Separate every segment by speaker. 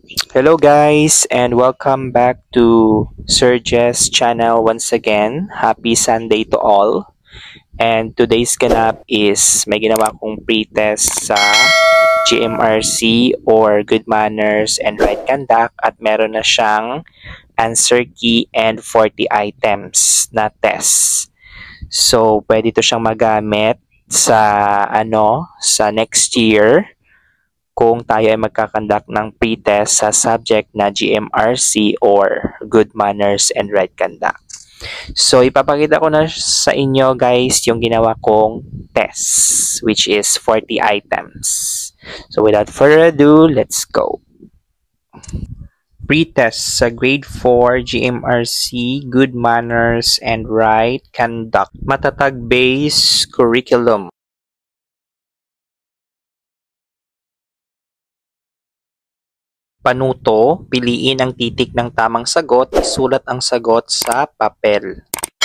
Speaker 1: Hello guys and welcome back to Sir Jess channel once again. Happy Sunday to all. And today's ganap is may ginawa kong pre-test sa GMRC or Good Manners and Right Conduct at meron na siyang answer key and 40 items na test. So pwede to siyang magamit sa next year kung tayo ay magkakandak ng pre-test sa subject na GMRC or Good Manners and Right Conduct. So, ipapakita ko na sa inyo guys yung ginawa kong test, which is 40 items. So, without further ado, let's go. Pre-test sa Grade 4 GMRC, Good Manners and Right Conduct. Matatag-based curriculum. Panuto, piliin ang titik ng tamang sagot, isulat ang sagot sa papel.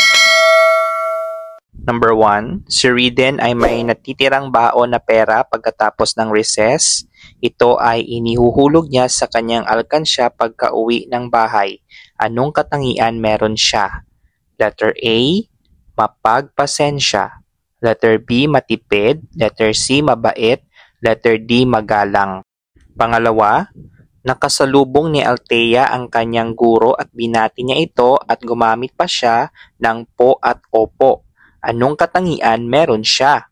Speaker 1: Number 1, si Riden ay may natitirang baon na pera pagkatapos ng recess. Ito ay inihuhulog niya sa kanyang alkansya pagka-uwi ng bahay. Anong katangian meron siya? Letter A, mapagpasensya. Letter B, matipid. Letter C, mabait. Letter D, magalang. Pangalawa, nakasalubong ni Althea ang kanyang guro at binati niya ito at gumamit pa siya ng po at opo. Anong katangian meron siya?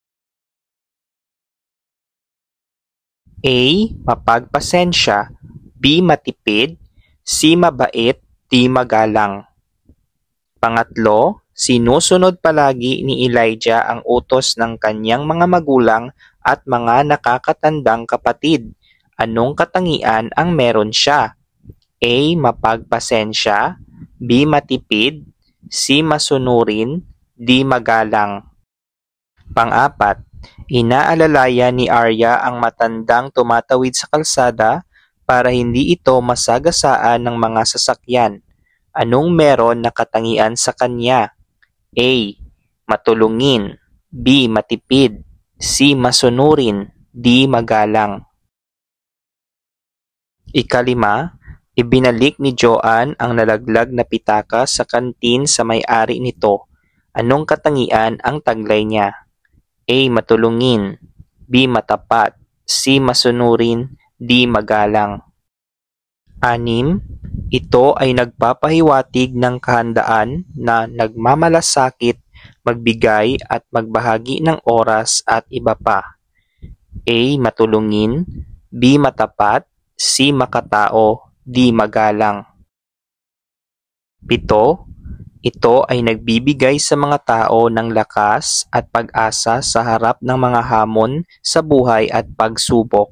Speaker 1: A, mapagpasensya. B, matipid. C, mabait. D, magalang. Pangatlo, sinusunod palagi ni Elijah ang utos ng kanyang mga magulang at mga nakakatandang kapatid. Anong katangian ang meron siya? A, mapagpasensya. B, matipid. C, masunurin. D, magalang. Pang-apat, inaalalayan ni Arya ang matandang tumatawid sa kalsada para hindi ito masagasaan ng mga sasakyan. Anong meron na katangian sa kanya? A, matulungin. B, matipid. C, masunurin. D, magalang. Ikalima, ibinalik ni Joanne ang nalaglag na pitaka sa kantin sa may-ari nito. Anong katangian ang taglay niya? A, matulungin. B, matapat. C, masunurin. D, magalang. 6, ito ay nagpapahiwatig ng kahandaan na nagmamalasakit, magbigay at magbahagi ng oras at iba pa. A, matulungin. B, matapat. C, makatao. D, magalang. 7, ito ay nagbibigay sa mga tao ng lakas at pag-asa sa harap ng mga hamon sa buhay at pagsubok.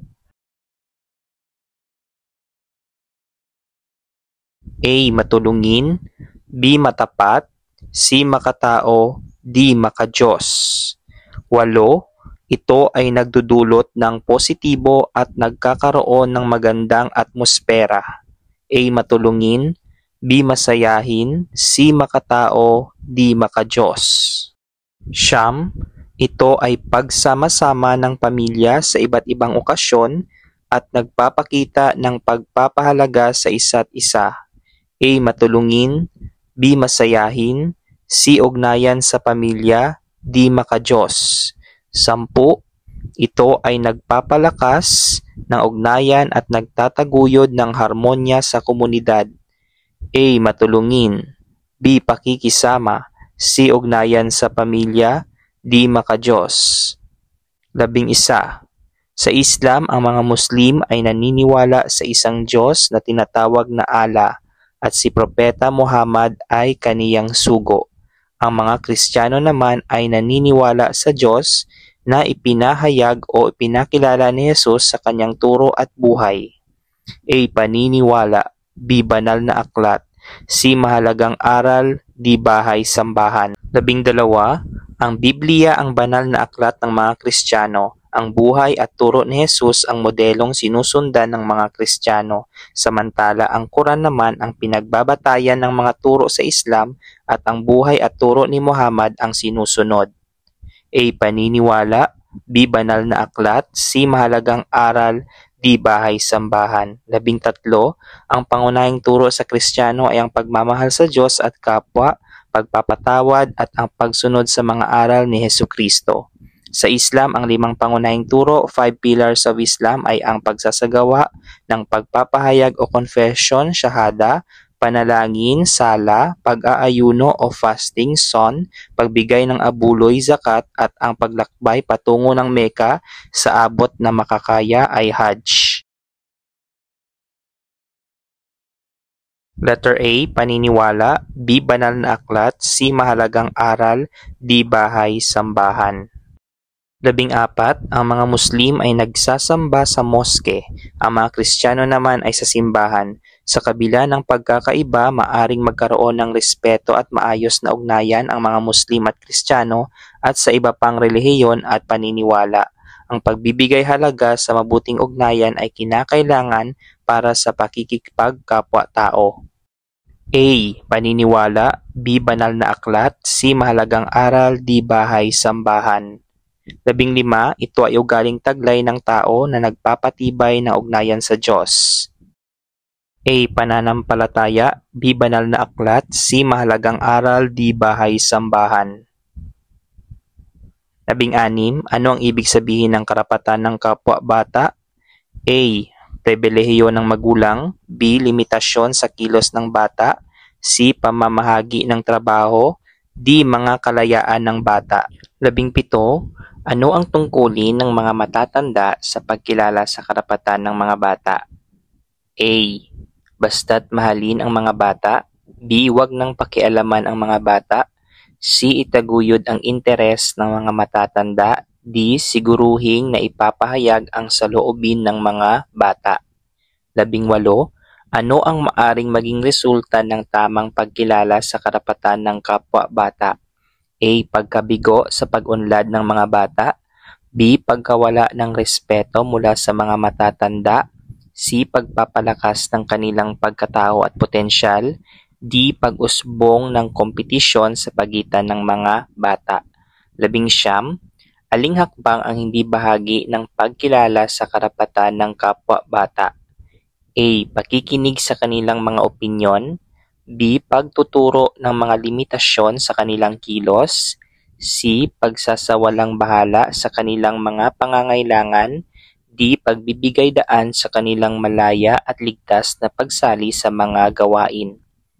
Speaker 1: A, matulungin. B, matapat. C, makatao. D, makadiyos. 8, ito ay nagdudulot ng positibo at nagkakaroon ng magandang atmosfera. A, matulungin. B, masayahin. C, makatao. D, makadiyos. 9, ito ay pagsama-sama ng pamilya sa iba't ibang okasyon at nagpapakita ng pagpapahalaga sa isa't isa. A, matulungin. B, masayahin. C, ugnayan sa pamilya. D, makadiyos. 10, ito ay nagpapalakas ng ugnayan at nagtataguyod ng harmonya sa komunidad. A, matulungin. B, pakikisama. C, ugnayan sa pamilya. D, makadiyos. 11, sa Islam, ang mga Muslim ay naniniwala sa isang Diyos na tinatawag na Allah at si Propeta Muhammad ay kaniyang sugo. Ang mga Kristiyano naman ay naniniwala sa Diyos na ipinahayag o ipinakilala ni Jesus sa kanyang turo at buhay. A, paniniwala. B, banal na aklat. C, mahalagang aral. D, bahay-sambahan. 12, ang Biblia ang banal na aklat ng mga Kristiyano. Ang buhay at turo ni Jesus ang modelong sinusundan ng mga Kristiyano, samantala ang Quran naman ang pinagbabatayan ng mga turo sa Islam at ang buhay at turo ni Muhammad ang sinusunod. A, paniniwala. B, banal na aklat. C, mahalagang aral. D. Bahay-sambahan. 13. Ang pangunahing turo sa Kristiyano ay ang pagmamahal sa Diyos at kapwa, pagpapatawad at ang pagsunod sa mga aral ni Hesukristo. Sa Islam, ang 5 pangunahing turo, 5 pillars of Islam ay ang pagsasagawa ng pagpapahayag o confession, shahada, panalangin, sala, pag-aayuno o fasting, son, pagbigay ng abuloy, zakat, at ang paglakbay patungo ng Mecca sa abot na makakaya ay Hajj. Letter A, paniniwala. B, banal na aklat. C, mahalagang aral. D, bahay-sambahan. 14. Ang mga Muslim ay nagsasamba sa moske. Ang mga Kristiyano naman ay sa simbahan. Sa kabila ng pagkakaiba, maaring magkaroon ng respeto at maayos na ugnayan ang mga Muslim at Kristiyano at sa iba pang relihiyon at paniniwala. Ang pagbibigay halaga sa mabuting ugnayan ay kinakailangan para sa pakikipagkapwa-tao. A, paniniwala. B, banal na aklat. C, mahalagang aral. D, bahay-sambahan. 15. Ito ay ugaling taglay ng tao na nagpapatibay ng ugnayan sa Diyos. A, pananampalataya. B, banal na aklat. C, mahalagang aral. D, bahay-sambahan. 16. Ano ang ibig sabihin ng karapatan ng kapwa-bata? A, pribilehiyo ng magulang. B, limitasyon sa kilos ng bata. C, pamamahagi ng trabaho. D, mga kalayaan ng bata. 17. Ano ang tungkulin ng mga matatanda sa pagkilala sa karapatan ng mga bata? A, basta't mahalin ang mga bata. B, wag nang pakialaman ang mga bata. C, itaguyod ang interes ng mga matatanda. D, siguruhing na ipapahayag ang saloobin ng mga bata. 18. Ano ang maaring maging resulta ng tamang pagkilala sa karapatan ng kapwa-bata? A, pagkabigo sa pag-unlad ng mga bata. B, pagkawala ng respeto mula sa mga matatanda. C, pagpapalakas ng kanilang pagkatao at potensyal. D, pag-usbong ng kompetisyon sa pagitan ng mga bata. 19. Aling hakbang ang hindi bahagi ng pagkilala sa karapatan ng kapwa-bata? A, pakikinig sa kanilang mga opinyon. B, pagtuturo ng mga limitasyon sa kanilang kilos. C, pagsasawalang bahala sa kanilang mga pangangailangan. D, pagbibigay daan sa kanilang malaya at ligtas na pagsali sa mga gawain.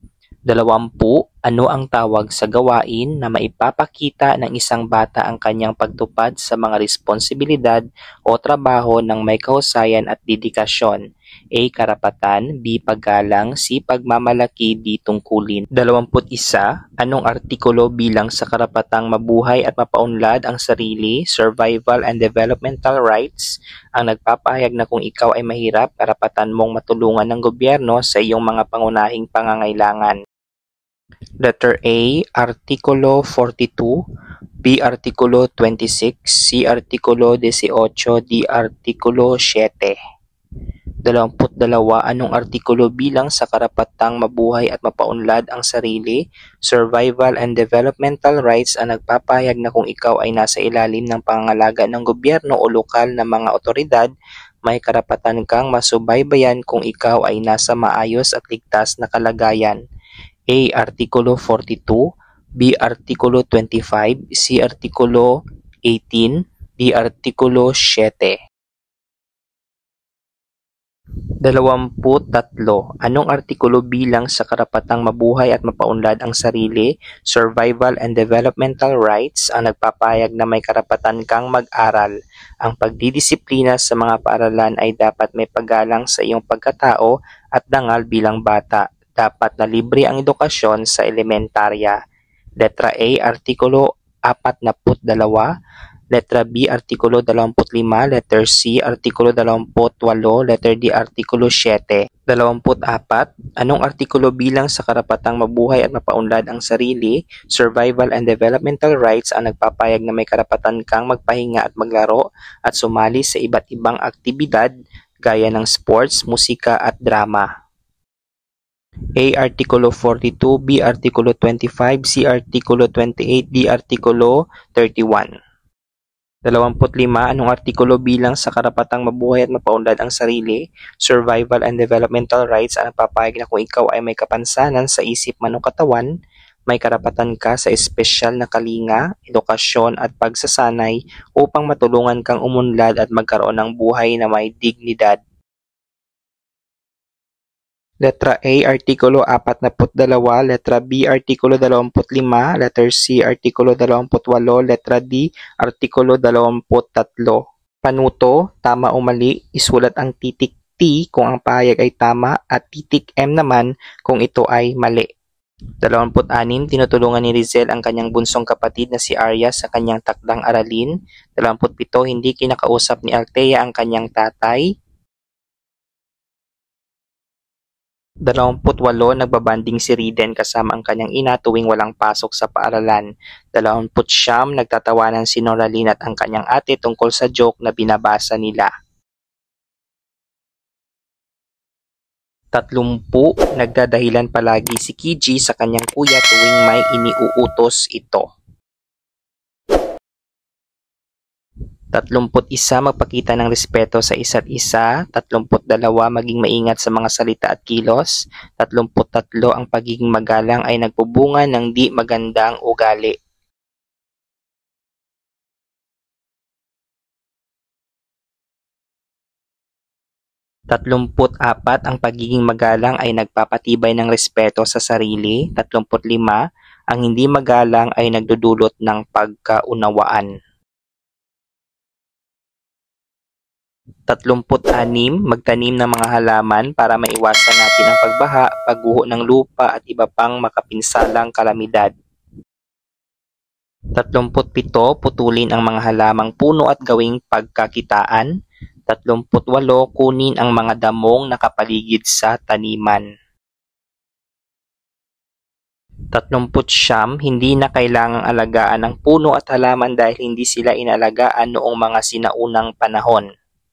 Speaker 1: 20. Ano ang tawag sa gawain na maipapakita ng isang bata ang kanyang pagtupad sa mga responsibilidad o trabaho ng may kahusayan at dedikasyon? A, karapatan. B, paggalang. C, pagmamalaki. D, tungkulin. 21. Anong artikulo bilang sa karapatang mabuhay at mapaunlad ang sarili, survival and developmental rights ang nagpapahayag na kung ikaw ay mahirap, karapatan mong matulungan ng gobyerno sa iyong mga pangunahing pangangailangan? Letter A, Artikulo 42. B, Artikulo 26. C, Artikulo 18. D, Artikulo 7. 22. Anong artikulo bilang sa karapatang mabuhay at mapaunlad ang sarili, survival and developmental rights ang nagpapahayag na kung ikaw ay nasa ilalim ng pangangalaga ng gobyerno o lokal na mga otoridad, may karapatan kang masubaybayan kung ikaw ay nasa maayos at ligtas na kalagayan? A, Artikulo 42. B, Artikulo 25. C, Artikulo 18. D, Artikulo 7. 23. Anong artikulo bilang sa karapatang mabuhay at mapaunlad ang sarili, survival and developmental rights ang nagpapahayag na may karapatan kang mag-aral? Ang pagdidisiplina sa mga paaralan ay dapat may paggalang sa iyong pagkatao at dangal bilang bata. Dapat na libre ang edukasyon sa elementarya. Letra A, Artikulo 42. Letra B, Artikulo 25. Letter C, Artikulo 28. Letter D, Artikulo 7. 24. Anong artikulo bilang sa karapatang mabuhay at mapaunlad ang sarili, survival and developmental rights ang nagpapayag na may karapatan kang magpahinga at maglaro at sumali sa iba't ibang aktibidad gaya ng sports, musika at drama? A, Artikulo 42. B, Artikulo 25. C, Artikulo 28. D, Artikulo 31. 25. Anong artikulo bilang sa karapatang mabuhay at mapaunlad ang sarili, survival and developmental rights ang nagpapahayag na kung ikaw ay may kapansanan sa isip man o katawan, may karapatan ka sa espesyal na kalinga, edukasyon at pagsasanay upang matulungan kang umunlad at magkaroon ng buhay na may dignidad. Letra A, Artikulo 42, Letra B, Artikulo 25, Letter C, Artikulo 28, Letra D, Artikulo 23. Panuto, tama o mali, isulat ang titik T kung ang pahayag ay tama at titik M naman kung ito ay mali. 26. Tinutulungan ni Rizel ang kanyang bunsong kapatid na si Arya sa kanyang takdang aralin. 27. Hindi kinakausap ni Althea ang kanyang tatay. 28. Nagbabanding si Riden kasama ang kanyang ina tuwing walang pasok sa paaralan. 29. Nagtatawanan si Noraline at ang kanyang ate tungkol sa joke na binabasa nila. 30. Nagdadahilan palagi si Kiji sa kanyang kuya tuwing may iniuutos ito. 31. Magpakita ng respeto sa isa't isa. 32. Maging maingat sa mga salita at kilos. 33. Ang pagiging magalang ay nagbubunga ng di magandang ugali. Tatlumpu't-apat, ang pagiging magalang ay nagpapatibay ng respeto sa sarili. 35. Ang hindi magalang ay nagdudulot ng pagkaunawaan. 36. Magtanim ng mga halaman para maiwasan natin ang pagbaha, pagguho ng lupa at iba pang makapinsalang kalamidad. 37. Putulin ang mga halamang puno at gawing pagkakitaan. 38. Kunin ang mga damong nakapaligid sa taniman. 39. Hindi na kailangang alagaan ang puno at halaman dahil hindi sila inalagaan noong mga sinaunang panahon.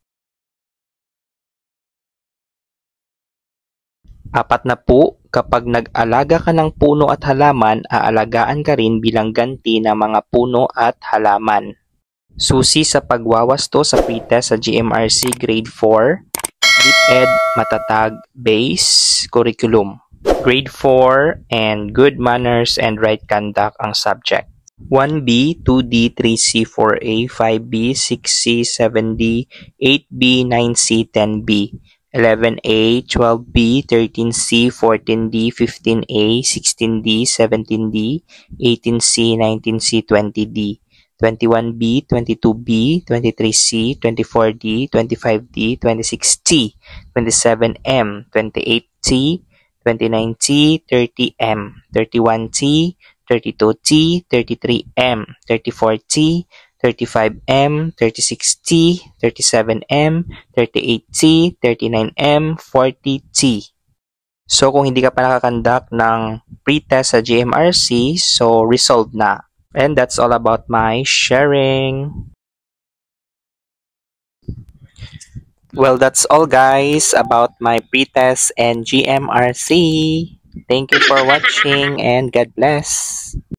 Speaker 1: 40. Kapag nag-alaga ka ng puno at halaman, aalagaan ka rin bilang ganti ng mga puno at halaman. Susi sa pagwawasto sa pretest sa GMRC Grade 4, DepEd Matatag Base Curriculum. Grade 4 and Good Manners and Right Conduct ang subject. 1B, 2D, 3C, 4A, 5B, 6C, 7D, 8B, 9C, 10B. 11A, 12B, 13C, 14D, 15A, 16D, 17D, 18C, 19C, 20D. 21B, 22B, 23C, 24D, 25D, 26C, 27M, 28C, 29C, 30M, 31C, 32C, 33M, 34C, 35M, 36C, 37M, 38C, 39M, 40C. So kung hindi ka pa nakakandak ng pretest sa GMRC, so resolved na. And that's all about my sharing. Well, that's all guys about my pretest and GMRC. Thank you for watching and God bless.